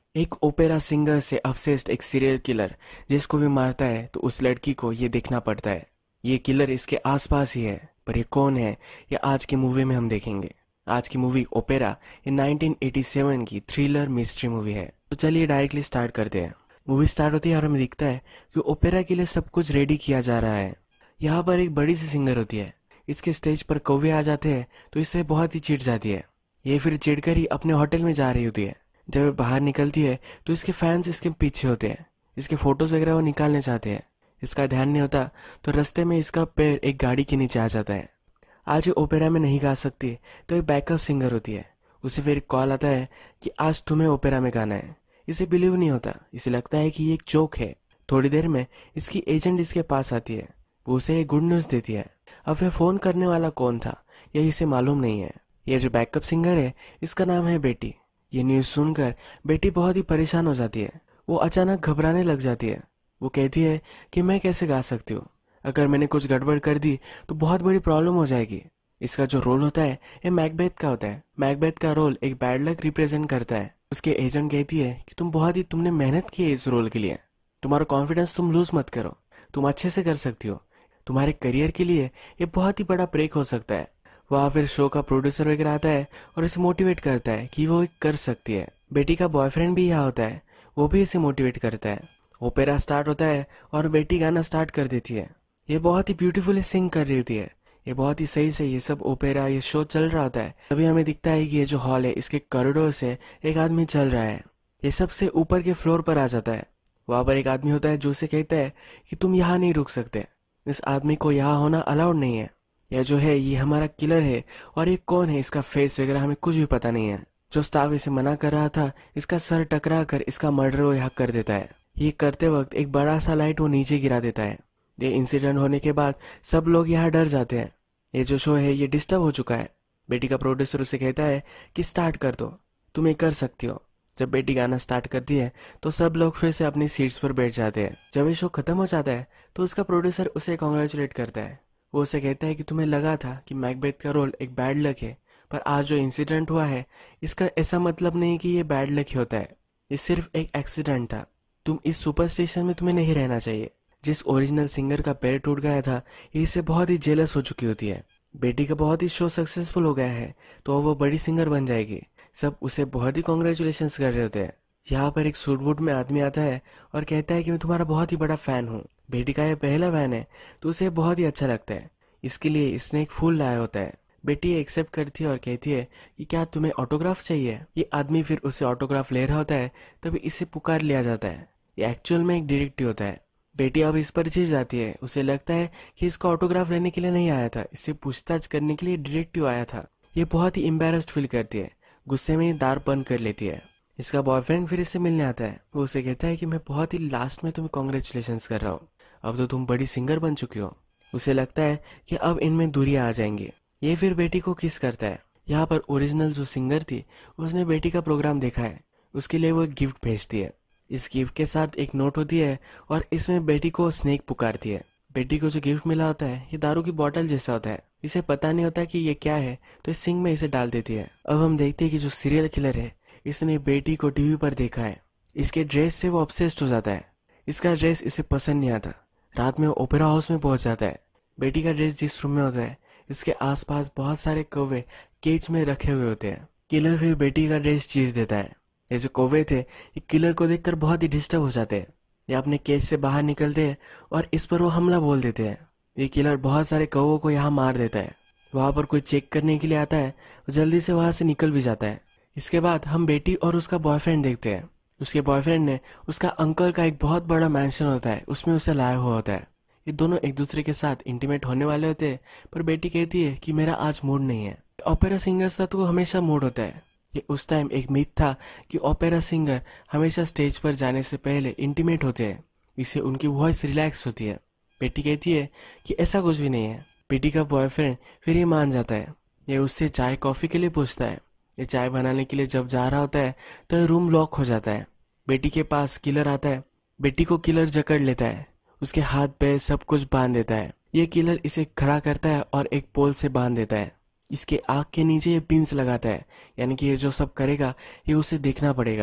एक opera singer से obsessed एक सीरियल किलर जिसको भी मारता है तो उस लड़की को ये देखना पड़ता है। ये किलर इसके आसपास ही है, पर ये कौन है ये आज की मूवी में हम देखेंगे। आज की मूवी ओपेरा ये 1987 की थ्रिलर मिस्ट्री मूवी है। तो चलिए डायरेक्टली स्टार्ट करते हैं। मूवी स्टार्ट होती है और हमें दिखता है कि ओपेरा के लिए सब कुछ रेडी किया जा रहा है। यहाँ पर एक बड़ी सी सिंगर होती है। इसके स्टेज पर कौवे आ जाते हैं तो इससे बहुत ही चिढ़ जाती है। ये फिर चिढ़कर ही अपने होटल में जा रही होती है। जब वो बाहर निकलती है तो इसके फैंस इसके पीछे होते हैं। इसके फोटोज वगैरह वो निकालने चाहते हैं। इसका ध्यान नहीं होता तो रास्ते में इसका पैर एक गाड़ी के नीचे आ जाता है। आज ये ओपेरा में नहीं गा सकती तो एक बैकअप सिंगर होती है। उसे फिर कॉल आता है कि आज तुम्हें ओपेरा में गाना है। इसे बिलीव नहीं होता, इसे लगता है कि ये एक जोक है। थोड़ी देर में इसकी एजेंट इसके पास आती है। वो उसे एक गुड न्यूज़ देती है। अब वह फोन करने वाला कौन था यह इसे मालूम नहीं है। यह जो बैकअप सिंगर है इसका नाम है बेटी। ये न्यूज़ सुनकर बेटी बहुत ही परेशान हो जाती है। वो अचानक घबराने लग जाती है। वो कहती है कि मैं कैसे गा सकती हूँ, अगर मैंने कुछ गड़बड़ कर दी तो बहुत बड़ी प्रॉब्लम हो जाएगी। इसका जो रोल होता है ये मैकबेथ का होता है। मैकबेथ का रोल एक बैड लक रिप्रेजेंट करता है। उसके एजेंट कहती है कि तुमने मेहनत की है इस रोल के लिए, तुम्हारा कॉन्फिडेंस तुम लूज मत करो, तुम अच्छे से कर सकती हो, तुम्हारे करियर के लिए ये बहुत ही बड़ा ब्रेक हो सकता है। वहाँ फिर शो का प्रोड्यूसर वगैरह आता है और इसे मोटिवेट करता है कि वो कर सकती है। बेटी का बॉयफ्रेंड भी यहाँ होता है, वो भी इसे मोटिवेट करता है। ओपेरा स्टार्ट होता है और बेटी गाना स्टार्ट कर देती है। ये बहुत ही ब्यूटीफुली सिंग कर रही होती है। ये बहुत ही सही से ये सब ओपेरा ये शो चल रहा होता है। तभी हमें दिखता है कि ये जो हॉल है इसके कॉरिडोर से एक आदमी चल रहा है। ये सबसे ऊपर के फ्लोर पर आ जाता है। वहाँ पर एक आदमी होता है जो उसे कहता है कि तुम यहाँ नहीं रुक सकते, इस आदमी को यहाँ होना अलाउड नहीं है। यह जो है ये हमारा किलर है और ये कौन है इसका फेस वगैरह हमें कुछ भी पता नहीं है। जो स्टाफ इसे मना कर रहा था इसका सर टकरा कर इसका मर्डर वो यहाँ कर देता है। ये करते वक्त एक बड़ा सा लाइट वो नीचे गिरा देता है। ये इंसिडेंट होने के बाद सब लोग यहाँ डर जाते हैं। ये जो शो है ये डिस्टर्ब हो चुका है। बेटी का प्रोड्यूसर उसे कहता है कि स्टार्ट कर दो, तुम ये कर सकती हो। जब बेटी गाना स्टार्ट करती है तो सब लोग फिर से अपनी सीट्स पर बैठ जाते हैं। जब ये शो खत्म हो जाता है तो उसका प्रोड्यूसर उसे कॉन्ग्रेचुलेट करता है। वो उसे कहता है कि तुम्हें लगा था कि मैकबेथ का रोल एक बैड लक है, पर आज जो इंसिडेंट हुआ है इसका ऐसा मतलब नहीं कि ये बैड लक ही होता है, ये सिर्फ एक एक्सीडेंट था। तुम इस सुपरस्टिशन में तुम्हें नहीं रहना चाहिए। जिस ओरिजिनल सिंगर का पैर टूट गया था ये इससे बहुत ही जेलस हो चुकी होती है। बेटी का बहुत ही शो सक्सेसफुल हो गया है तो अब वो बड़ी सिंगर बन जाएगी। सब उसे बहुत ही कॉन्ग्रेचुलेशन कर रहे होते हैं। यहाँ पर एक सूट बूट में आदमी आता है और कहता है कि मैं तुम्हारा बहुत ही बड़ा फैन हूँ। बेटी का यह पहला फैन है तो उसे बहुत ही अच्छा लगता है। इसके लिए इसने एक फूल लाया होता है। बेटी एक्सेप्ट करती है और कहती है कि क्या तुम्हें ऑटोग्राफ चाहिए। ये आदमी फिर उसे ऑटोग्राफ ले रहा होता है, तभी इसे पुकार लिया जाता है। ये एक्चुअल में एक डिटेक्टिव होता है। बेटी अब इस पर चिढ़ जाती है। उसे लगता है कि इसका ऑटोग्राफ लेने के लिए नहीं आया था, इससे पूछताछ करने के लिए डिटेक्टिव आया था। ये बहुत ही एम्बेरस्ड फील करती है। गुस्से में दार बंद कर लेती है। इसका बॉयफ्रेंड फिर इससे मिलने आता है। वो उसे कहता है कि मैं बहुत ही लास्ट में तुम्हें कॉन्ग्रेचुलेशंस कर रहा हूँ, अब तो तुम बड़ी सिंगर बन चुकी हो। उसे लगता है कि अब इनमें दूरियां आ जाएंगी। ये फिर बेटी को किस करता है। यहाँ पर ओरिजिनल जो सिंगर थी उसने बेटी का प्रोग्राम देखा है, उसके लिए वो एक गिफ्ट भेजती है। इस गिफ्ट के साथ एक नोट होती है और इसमें बेटी को स्नेक पुकारती है। बेटी को जो गिफ्ट मिला होता है ये दारू की बोतल जैसा होता है। इसे पता नहीं होता कि ये क्या है तो इस सिंक में इसे डाल देती है। अब हम देखते हैं कि जो सीरियल किलर है इसने बेटी को टीवी पर देखा है। इसके ड्रेस से वो ऑब्सेस्ड हो जाता है। इसका ड्रेस इसे पसंद नहीं आता। रात में वो ओपेरा हाउस में पहुंच जाता है। बेटी का ड्रेस जिस रूम में होता है इसके आसपास बहुत सारे कौवे केज में रखे हुए होते हैं। किलर फिर बेटी का ड्रेस चीर देता है। ये जो कौवे थे ये किलर को देखकर बहुत ही डिस्टर्ब हो जाते हैं। ये अपने केज से बाहर निकलते हैं और इस पर वो हमला बोल देते हैं। ये किलर बहुत सारे कौवों को यहाँ मार देता है। वहाँ पर कोई चेक करने के लिए आता है, वो जल्दी से वहाँ से निकल भी जाता है। इसके बाद हम बेटी और उसका बॉयफ्रेंड देखते हैं। उसके बॉयफ्रेंड ने उसका अंकल का एक बहुत बड़ा मैंशन होता है उसमें उसे लाया हुआ होता है। ये दोनों एक दूसरे के साथ इंटीमेट होने वाले होते हैं, पर बेटी कहती है कि मेरा आज मूड नहीं है। ओपेरा सिंगर्स का तो हमेशा मूड होता है। ये उस टाइम एक मिथ था कि ओपेरा सिंगर हमेशा स्टेज पर जाने से पहले इंटीमेट होते हैं, इससे उनकी वॉइस रिलैक्स होती है। बेटी कहती है कि ऐसा कुछ भी नहीं है। बेटी का बॉयफ्रेंड फिर ये मान जाता है। ये उससे चाय कॉफ़ी के लिए पूछता है। ये चाय बनाने के लिए जब जा रहा होता है तो ये रूम लॉक हो जाता है। बेटी के पास किलर आता है। बेटी को किलर जकड़ लेता है, उसके हाथ पैर सब कुछ बांध देता है। ये किलर इसे खड़ा करता है और एक पोल से बांध देता है। इसके आँख के नीचे ये पिंस लगाता है, यानी कि ये जो सब करेगा ये उसे देखना पड़ेगा।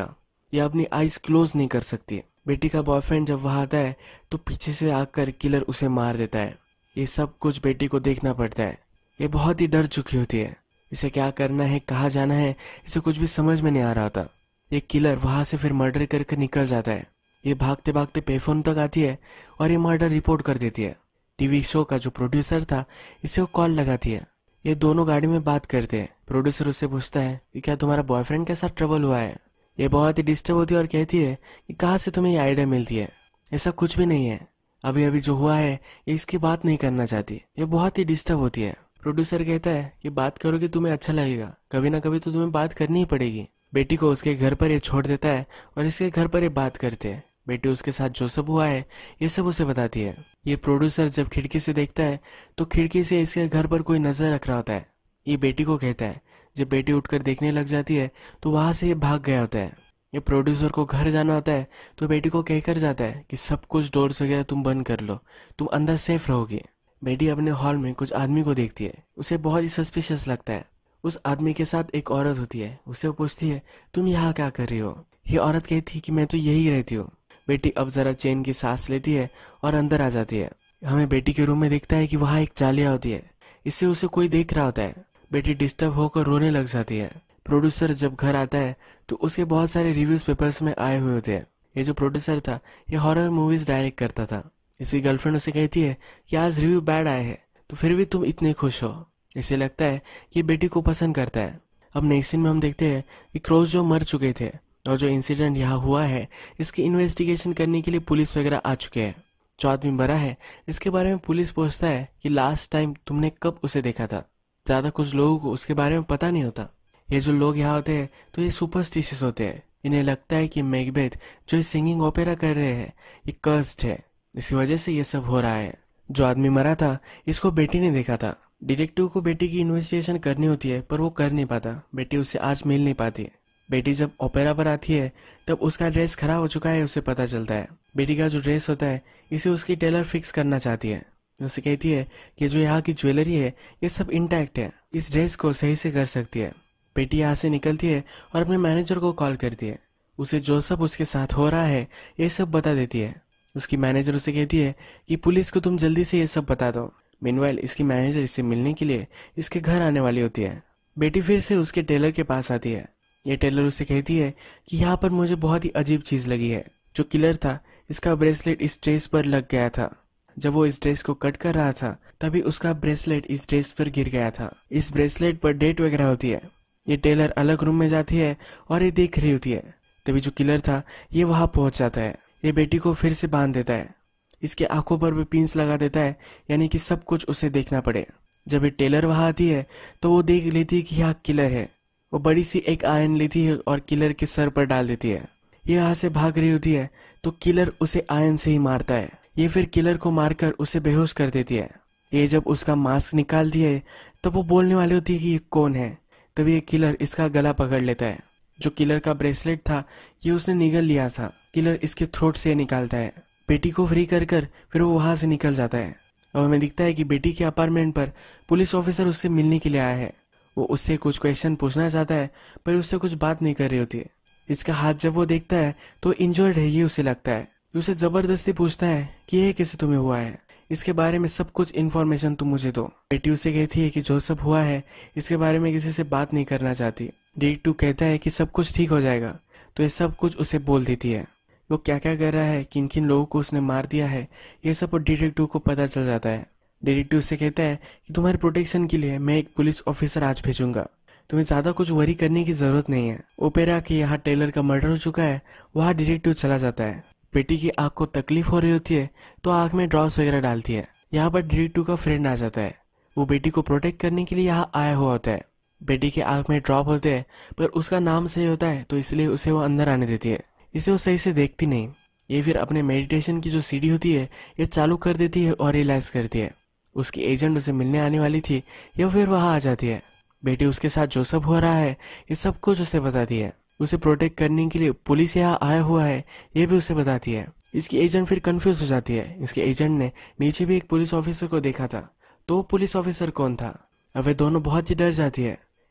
ये अपनी आईज क्लोज नहीं कर सकती। बेटी का बॉयफ्रेंड जब वहां आता है तो पीछे से आकर किलर उसे मार देता है। ये सब कुछ बेटी को देखना पड़ता है। ये बहुत ही डर चुकी होती है। इसे क्या करना है, कहाँ जाना है, इसे कुछ भी समझ में नहीं आ रहा था। ये किलर वहां से फिर मर्डर करके निकल जाता है। ये भागते भागते पेफोन तक आती है और ये मर्डर रिपोर्ट कर देती है। टीवी शो का जो प्रोड्यूसर था इसे वो कॉल लगाती है। ये दोनों गाड़ी में बात करते हैं। प्रोड्यूसर उससे पूछता है कि क्या तुम्हारा बॉयफ्रेंड के साथ ट्रबल हुआ है। ये बहुत ही डिस्टर्ब होती है और कहती है कि कहाँ से तुम्हें ये आइडिया मिलती है, ऐसा कुछ भी नहीं है, अभी अभी जो हुआ है ये इसकी बात नहीं करना चाहती। ये बहुत ही डिस्टर्ब होती है। प्रोड्यूसर कहता है कि बात करोगे तुम्हें अच्छा लगेगा, कभी ना कभी तो तुम्हें बात करनी ही पड़ेगी। बेटी को उसके घर पर ये छोड़ देता है और इसके घर पर ये बात करते हैं। बेटी उसके साथ जो सब हुआ है ये सब उसे बताती है। ये प्रोड्यूसर जब खिड़की से देखता है तो खिड़की से इसके घर पर कोई नजर रख रहा होता है। ये बेटी को कहता है। जब बेटी उठकर देखने लग जाती है तो वहां से ये भाग गया होता है। ये प्रोड्यूसर को घर जाना होता है तो बेटी को कहकर जाता है कि सब कुछ डोर्स वगैरह तुम बंद कर लो, तुम अंदर सेफ रहोगी। बेटी अपने हॉल में कुछ आदमी को देखती है। उसे बहुत ही सस्पिशियस लगता है। उस आदमी के साथ एक औरत होती है। उसे वो पूछती है तुम यहाँ क्या कर रही हो। ये औरत कहती है कि मैं तो यही रहती हूँ। बेटी अब जरा चैन की सांस लेती है और अंदर आ जाती है। हमें बेटी के रूम में दिखता है कि वहाँ एक जालिया होती है। इससे उसे कोई देख रहा होता है। बेटी डिस्टर्ब होकर रोने लग जाती है। प्रोड्यूसर जब घर आता है तो उसके बहुत सारे रिव्यूज पेपर्स में आए हुए होते हैं। ये जो प्रोड्यूसर था ये हॉरर मूवीज डायरेक्ट करता था। इसकी गर्लफ्रेंड उसे कहती है कि आज रिव्यू बैड आए हैं तो फिर भी तुम इतने खुश हो। इसे लगता है कि बेटी को पसंद करता है। अब नेक्स्ट सीन में हम देखते हैं कि क्रोज जो मर चुके थे और जो इंसिडेंट यहाँ हुआ है इसकी इन्वेस्टिगेशन करने के लिए पुलिस वगैरह आ चुके हैं। जो आदमी मरा है इसके बारे में पुलिस पूछता है कि लास्ट टाइम तुमने कब उसे देखा था। ज्यादा कुछ लोगों को उसके बारे में पता नहीं होता। ये जो लोग यहाँ होते हैं तो ये सुपरस्टिशियस होते हैं। इन्हें लगता है कि मैकबेथ जो सिंगिंग ओपेरा कर रहे हैं ये कर्स्ड है, इसी वजह से ये सब हो रहा है। जो आदमी मरा था इसको बेटी ने देखा था। डिटेक्टिव को बेटी की इन्वेस्टिगेशन करनी होती है पर वो कर नहीं पाता। बेटी उससे आज मिल नहीं पाती। बेटी जब ओपेरा पर आती है तब उसका ड्रेस खराब हो चुका है उसे पता चलता है। बेटी का जो ड्रेस होता है इसे उसकी टेलर फिक्स करना चाहती है। उसे कहती है कि जो यहाँ की ज्वेलरी है ये सब इंटैक्ट है, इस ड्रेस को सही से कर सकती है। बेटी यहाँ से निकलती है और अपने मैनेजर को कॉल करती है। उसे जो सब उसके साथ हो रहा है ये सब बता देती है। उसकी मैनेजर उसे कहती है कि पुलिस को तुम जल्दी से ये सब बता दो। मीनवाइल इसकी मैनेजर इससे मिलने के लिए इसके घर आने वाली होती है। बेटी फिर से उसके टेलर के पास आती है। ये टेलर उसे कहती है कि यहाँ पर मुझे बहुत ही अजीब चीज लगी है। जो किलर था इसका ब्रेसलेट इस ड्रेस पर लग गया था। जब वो इस ड्रेस को कट कर रहा था तभी उसका ब्रेसलेट इस ड्रेस पर गिर गया था। इस ब्रेसलेट पर डेट वगैरह होती है। ये टेलर अलग रूम में जाती है और ये देख रही होती है। तभी जो किलर था ये वहां पहुंच जाता है। ये बेटी को फिर से बांध देता है। इसके आंखों पर भी पिंस लगा देता है, यानी कि सब कुछ उसे देखना पड़े। जब ये टेलर वहां आती है तो वो देख लेती है कि यहाँ किलर है। वो बड़ी सी एक आयन लेती है और किलर के सर पर डाल देती है। ये यहाँ से भाग रही होती है तो किलर उसे आयन से ही मारता है। ये फिर किलर को मारकर उसे बेहोश कर देती है। ये जब उसका मास्क निकालती है तब वो बोलने वाली होती है कि ये कौन है। तभी ये किलर इसका गला पकड़ लेता है। जो किलर का ब्रेसलेट था ये उसने निगल लिया था। किलर इसके थ्रोट से निकालता है। बेटी को फ्री कर फिर वो वहां से निकल जाता है। अब हमें दिखता है कि बेटी के अपार्टमेंट पर पुलिस ऑफिसर उससे मिलने के लिए आया है। वो उससे कुछ क्वेश्चन पूछना चाहता है पर उससे कुछ बात नहीं कर रही होती है। इसका हाथ जब वो देखता है तो इंजर्ड है ये उसे लगता है। उसे जबरदस्ती पूछता है कि ये कैसे तुम्हें हुआ है, इसके बारे में सब कुछ इन्फॉर्मेशन तुम मुझे दो। बेटी उसे कहती है कि जो सब हुआ है इसके बारे में किसी से बात नहीं करना चाहती। डिटेक्टिव कहता है कि सब कुछ ठीक हो जाएगा तो ये सब कुछ उसे बोल देती है। वो क्या क्या कर रहा है, किन किन लोगों को उसने मार दिया है, ये सब डिटेक्टिव को पता चल जाता है। डिटेक्टिव से कहता है कि तुम्हारे प्रोटेक्शन के लिए मैं एक पुलिस ऑफिसर आज भेजूंगा, तुम्हें ज्यादा कुछ वरी करने की जरूरत नहीं है। ओपेरा के यहाँ टेलर का मर्डर हो चुका है, वहाँ डिटेक्टिव चला जाता है। बेटी की आंख को तकलीफ हो रही होती है तो आंख में ड्रॉप्स वगैरह डालती है। यहाँ पर डिटेक्टिव का फ्रेंड आ जाता है। वो बेटी को प्रोटेक्ट करने के लिए यहाँ आया हुआ होता है। बेटी के आंख में ड्रॉप होते हैं पर उसका नाम सही होता है तो इसलिए उसे वो अंदर आने देती है। इसे वो सही से देखती नहीं। ये फिर अपने मेडिटेशन की जो सीडी होती है ये चालू कर देती है और रिलैक्स करती है। उसकी एजेंट उसे मिलने आने वाली थी, ये फिर वहां आ जाती है। बेटी उसके साथ जो सब हो रहा है ये सब कुछ उसे बताती है। उसे प्रोटेक्ट करने के लिए पुलिस यहाँ आया हुआ है ये भी उसे बताती है। इसकी एजेंट फिर कंफ्यूज हो जाती है। इसके एजेंट ने नीचे भी एक पुलिस ऑफिसर को देखा था तो वो पुलिस ऑफिसर कौन था। अब वे दोनों बहुत ही डर जाती है।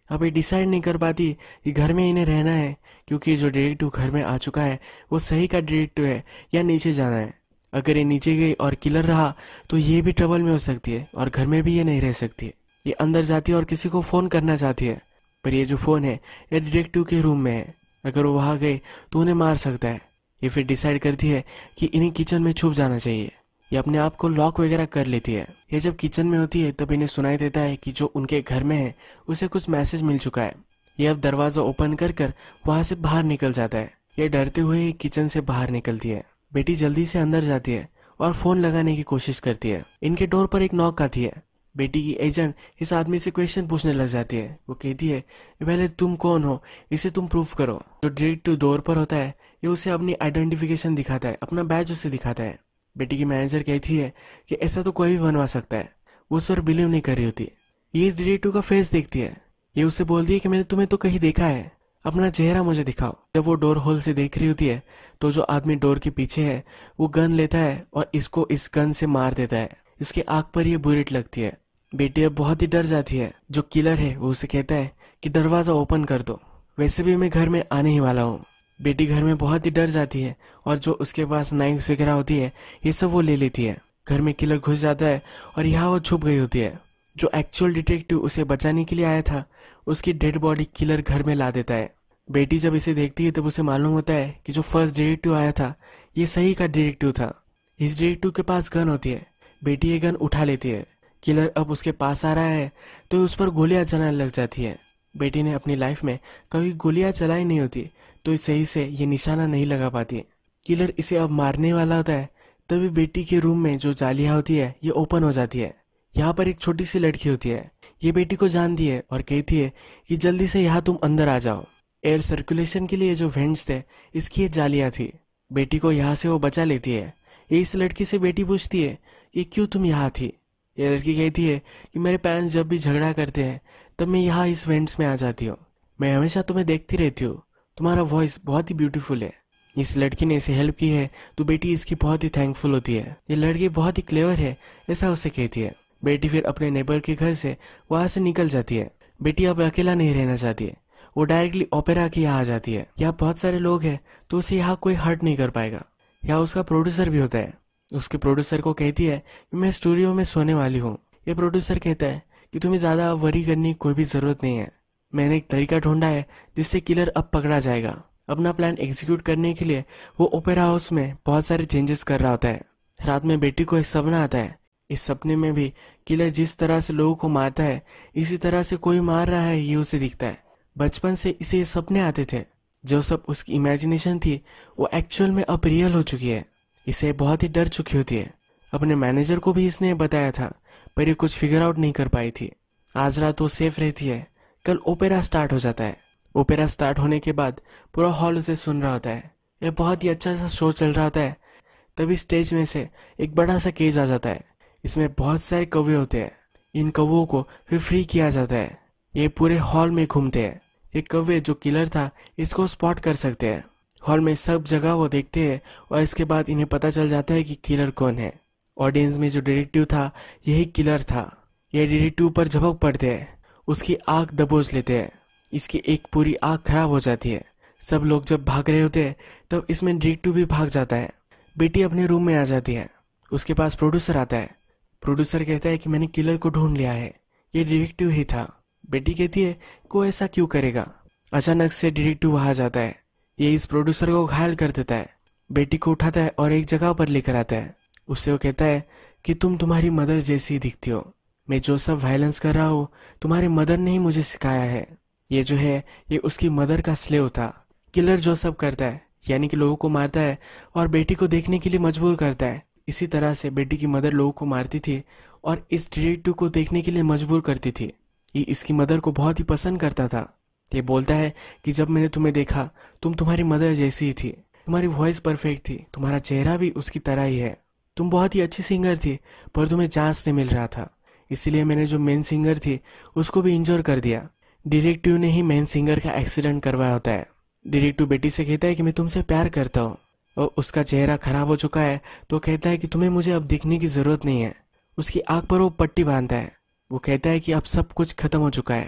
अब ये डिसाइड नहीं कर पाती कि घर में इन्हें रहना है, क्योंकि जो डिटेक्टिव घर में आ चुका है वो सही का डिटेक्टिव है, या नीचे जाना है। अगर ये नीचे गई और किलर रहा तो ये भी ट्रबल में हो सकती है और घर में भी ये नहीं रह सकती। ये अंदर जाती है और किसी को फ़ोन करना चाहती है, पर ये जो फ़ोन है ये डिटेक्टिव के रूम में है। अगर वो वहाँ गए तो उन्हें मार सकता है। ये फिर डिसाइड करती है कि इन्हें किचन में छुप जाना चाहिए। ये अपने आप को लॉक वगैरह कर लेती है। ये जब किचन में होती है तब इन्हें सुनाई देता है कि जो उनके घर में है उसे कुछ मैसेज मिल चुका है। ये अब दरवाज़ा ओपन कर कर वहाँ से बाहर निकल जाता है। ये डरते हुए किचन से बाहर निकलती है। बेटी जल्दी से अंदर जाती है और फ़ोन लगाने की कोशिश करती है। इनके डोर पर एक नॉक आती है। बेटी की एजेंट इस आदमी से क्वेश्चन पूछने लग जाती है। वो कहती है, पहले तुम कौन हो, इसे तुम प्रूफ करो। जो डिटेक्टिव डोर पर होता है ये उसे अपनी आइडेंटिफिकेशन दिखाता है, अपना बैज उसे दिखाता है। बेटी की मैनेजर कहती है कि ऐसा तो कोई भी बनवा सकता है। वो उस पर बिलीव नहीं कर रही होती। ये इस डिटेक्टिव का फेस देखती है। ये उससे बोलती है कि मैंने तुम्हें तो कहीं देखा है, अपना चेहरा मुझे दिखाओ। जब वो डोर होल से देख रही होती है तो जो आदमी डोर के पीछे है वो गन लेता है और इसको इस गन से मार देता है। इसके आंख पर ये बुलेट लगती है। बेटी अब बहुत ही डर जाती है। जो किलर है वो उसे कहता है कि दरवाजा ओपन कर दो, वैसे भी मैं घर में आने ही वाला हूँ। बेटी घर में बहुत ही डर जाती है और जो उसके पास नाइफ वगैरह होती है ये सब वो ले लेती है। घर में किलर घुस जाता है और यहाँ वो छुप गई होती है। जो एक्चुअल डिटेक्टिव उसे बचाने के लिए आया था उसकी डेड बॉडी किलर घर में ला देता है। बेटी जब इसे देखती है तब उसे मालूम होता है कि जो फर्स्ट डिटेक्टिव आया था ये सही का डिटेक्टिव था। इस डिटेक्टिव के पास गन होती है। बेटी ये गन उठा लेती है। किलर अब उसके पास आ रहा है तो उस पर गोलियां चलाने लग जाती है। बेटी ने अपनी लाइफ में कभी गोलियां चलाई नहीं होती तो सही से ये निशाना नहीं लगा पाती। किलर इसे अब मारने वाला होता है तभी बेटी के रूम में जो जालियां होती है ये ओपन हो जाती है। यहाँ पर एक छोटी सी लड़की होती है। ये बेटी को जानती है और कहती है कि जल्दी से यहाँ तुम अंदर आ जाओ। एयर सर्कुलेशन के लिए जो वेंट्स थे इसकी ये जालियां थी। बेटी को यहाँ से वो बचा लेती है। ये इस लड़की से बेटी पूछती है कि क्यों तुम यहाँ थी। ये लड़की कहती है कि मेरे पेरेंट्स जब भी झगड़ा करते हैं तब मैं यहाँ इस वेंट्स में आ जाती हूँ। मैं हमेशा तुम्हें देखती रहती हूँ, तुम्हारा वॉइस बहुत ही ब्यूटीफुल है। इस लड़की ने इसे हेल्प की है तो बेटी इसकी बहुत ही थैंकफुल होती है। ये लड़की बहुत ही क्लेवर है, ऐसा उसे कहती है। बेटी फिर अपने नेबर के घर से वहां से निकल जाती है। बेटी अब अकेला नहीं रहना चाहती है। वो डायरेक्टली ओपेरा के यहाँ आ जाती है। यहाँ बहुत सारे लोग हैं तो उसे यहाँ कोई हर्ट नहीं कर पाएगा। यहाँ उसका प्रोड्यूसर भी होता है। उसके प्रोड्यूसर को कहती है कि मैं स्टूडियो में सोने वाली हूँ। ये प्रोड्यूसर कहता है कि तुम्हें ज़्यादा वरी करने की कोई भी ज़रूरत नहीं है। मैंने एक तरीका ढूंढा है जिससे किलर अब पकड़ा जाएगा। अपना प्लान एग्जीक्यूट करने के लिए वो ओपेरा हाउस में बहुत सारे चेंजेस कर रहा होता है। रात में बेटी को एक सपना आता है। इस सपने में भी किलर जिस तरह से लोगों को मारता है इसी तरह से कोई मार रहा है ये उसे दिखता है। बचपन से इसे ये सपने आते थे। जो सब उसकी इमेजिनेशन थी वो एक्चुअल में अब रियल हो चुकी है। इसे बहुत ही डर चुकी होती है। अपने मैनेजर को भी इसने बताया था पर ये कुछ फिगर आउट नहीं कर पाई थी। आज रात वो सेफ रहती है। कल ओपेरा स्टार्ट हो जाता है। ओपेरा स्टार्ट होने के बाद पूरा हॉल उसे सुन रहा होता है। यह बहुत ही अच्छा सा शो चल रहा होता है। तभी स्टेज में से एक बड़ा सा केज आ जाता है। इसमें बहुत सारे कौवे होते हैं। इन कौवों को फिर फ्री किया जाता है। ये पूरे हॉल में घूमते हैं। ये कौवे जो किलर था इसको स्पॉट कर सकते हैं। हॉल में सब जगह वो देखते हैं और इसके बाद इन्हें पता चल जाता है कि किलर कौन है। ऑडियंस में जो डिटेक्टिव था यही किलर था। ये डिटेक्टिव पर झपक पड़ते हैं, उसकी आंख दबोच लेते हैं। इसकी एक पूरी आंख खराब हो जाती है। सब लोग जब भाग रहे होते हैं तब इसमें डिटेक्टिव भी भाग जाता है। बेटी अपने रूम में आ जाती है। उसके पास प्रोड्यूसर आता है। प्रोड्यूसर कहता है कि मैंने किलर को ढूंढ लिया है, ये डिटेक्टिव ही था। बेटी कहती है कोई ऐसा क्यों करेगा। अचानक से डिटेक्टिव वहां जाता है। ये इस प्रोड्यूसर को घायल कर देता है। बेटी को उठाता है और एक जगह पर लेकर आता है। उससे वो कहता है कि तुम तुम्हारी मदर जैसी दिखती हो। मैं जो सब वायलेंस कर रहा हूँ तुम्हारी मदर ने ही मुझे सिखाया है। ये जो है ये उसकी मदर का स्लेव था। किलर जो सब करता है यानी कि लोगों को मारता है और बेटी को देखने के लिए मजबूर करता है। इसी तरह से बेटी की मदर लोगों को मारती थी और इस डिटेक्टिव को देखने के लिए मजबूर करती थी। ये इसकी मदर को बहुत ही पसंद करता था। ये बोलता है कि जब मैंने तुम्हें देखा तुम तुम्हारी मदर जैसी ही थी। तुम्हारी वॉइस परफेक्ट थी, तुम्हारा चेहरा भी उसकी तरह ही है। तुम बहुत ही अच्छी सिंगर थी पर तुम्हें चांस नहीं मिल रहा था, इसलिए मैंने जो मेन सिंगर थी उसको भी इंजोर कर दिया। डिटेक्टिव ने ही मेन सिंगर का एक्सीडेंट करवाया होता है। डिटेक्टिव बेटी से कहता है कि मैं तुमसे प्यार करता हूँ और उसका चेहरा खराब हो चुका है तो कहता है कि तुम्हें मुझे अब दिखने की जरूरत नहीं है। उसकी आंख पर वो पट्टी बांधता है। वो कहता है कि अब सब कुछ खत्म हो चुका है।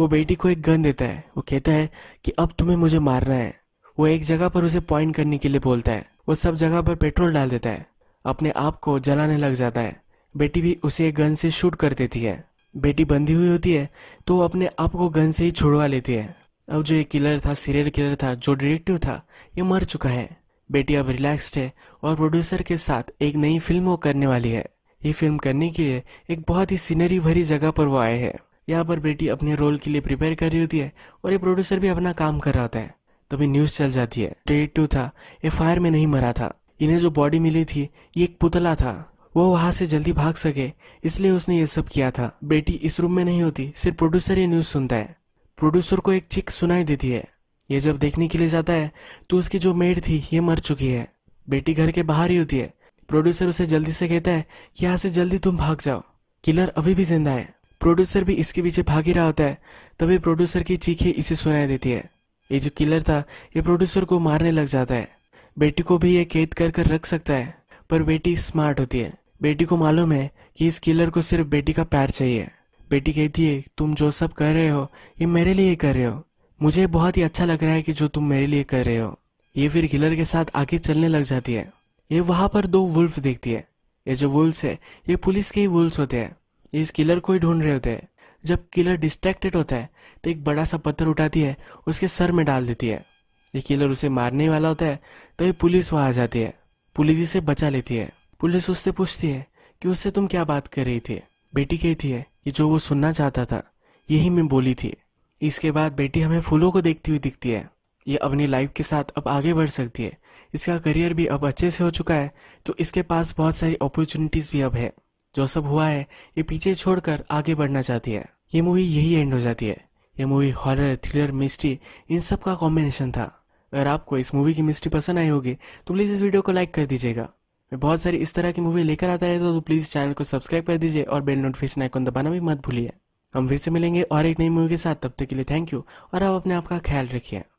वो बेटी को एक गन देता है। वो कहता है कि अब तुम्हें मुझे मारना है। वो एक जगह पर उसे पॉइंट करने के लिए बोलता है। वो सब जगह पर पेट्रोल डाल देता है, अपने आप को जलाने लग जाता है। बेटी भी उसे एक गन से शूट कर देती है। बेटी बंधी हुई होती है तो वो अपने आप को गन से ही छुड़वा लेती है। अब जो ये किलर था, सीरियल किलर था, जो डिटेक्टिव था, ये मर चुका है। बेटी अब रिलैक्स्ड है और प्रोड्यूसर के साथ एक नई फिल्म वो करने वाली है। ये फिल्म करने के लिए एक बहुत ही सीनरी भरी जगह पर वो आए हैं। यहाँ पर बेटी अपने रोल के लिए प्रिपेयर कर रही होती है और ये प्रोड्यूसर भी अपना काम कर रहा होता है। तभी न्यूज चल जाती है, डिटेक्टिव था, ये फायर में नहीं मरा था। इन्हें जो बॉडी मिली थी ये एक पुतला था। वो वहां से जल्दी भाग सके इसलिए उसने ये सब किया था। बेटी इस रूम में नहीं होती, सिर्फ प्रोड्यूसर ये न्यूज सुनता है। प्रोड्यूसर को एक चिक सुनाई देती है। ये जब देखने के लिए जाता है तो उसकी जो मेड थी ये मर चुकी है। बेटी घर के बाहर ही होती है। प्रोड्यूसर उसे जल्दी से कहता है कि यहाँ से जल्दी तुम भाग जाओ, किलर अभी भी जिंदा है। प्रोड्यूसर भी इसके पीछे भाग ही रहा होता है। तभी प्रोड्यूसर की चीखें इसे सुनाई देती है। ये जो किलर था ये प्रोड्यूसर को मारने लग जाता है। बेटी को भी ये कैद कर कर रख सकता है, पर बेटी स्मार्ट होती है। बेटी को मालूम है कि इस किलर को सिर्फ बेटी का प्यार चाहिए। बेटी कहती है तुम जो सब कर रहे हो ये मेरे लिए कर रहे हो, मुझे बहुत ही अच्छा लग रहा है कि जो तुम मेरे लिए कर रहे हो। ये फिर किलर के साथ आगे चलने लग जाती है। ये वहां पर दो वुल्फ देखती है। ये जो वुल्फ्स है ये पुलिस के ही वुल्फ्स होते हैं। ये इस किलर को ही ढूंढ रहे होते हैं। जब किलर डिस्ट्रैक्टेड होता है तो एक बड़ा सा पत्थर उठाती है, उसके सर में डाल देती है। ये किलर उसे मारने वाला होता है तो ये पुलिस वहां आ जाती है। पुलिस इसे बचा लेती है। पुलिस उससे पूछती है कि उससे तुम क्या बात कर रही थी। बेटी कहती है कि जो वो सुनना चाहता था यही मैं बोली थी। इसके बाद बेटी हमें फूलों को देखती हुई दिखती है। ये अपनी लाइफ के साथ अब आगे बढ़ सकती है। इसका करियर भी अब अच्छे से हो चुका है तो इसके पास बहुत सारी अपॉर्चुनिटीज भी अब है। जो सब हुआ है ये पीछे छोड़कर आगे बढ़ना चाहती है। ये मूवी यही एंड हो जाती है। ये मूवी हॉरर, थ्रिलर, मिस्ट्री इन सब का कॉम्बिनेशन था। अगर आपको इस मूवी की मिस्ट्री पसंद आई होगी तो प्लीज़ इस वीडियो को लाइक कर दीजिएगा। मैं बहुत सारी इस तरह की मूवी लेकर आता है तो प्लीज़ चैनल को सब्सक्राइब कर दीजिए और बेल नोटिफिकेशन आइकन दबाना भी मत भूलिए। हम फिर से मिलेंगे और एक नई मूवी के साथ। तब तक के लिए थैंक यू और आप अपने आप का ख्याल रखिए।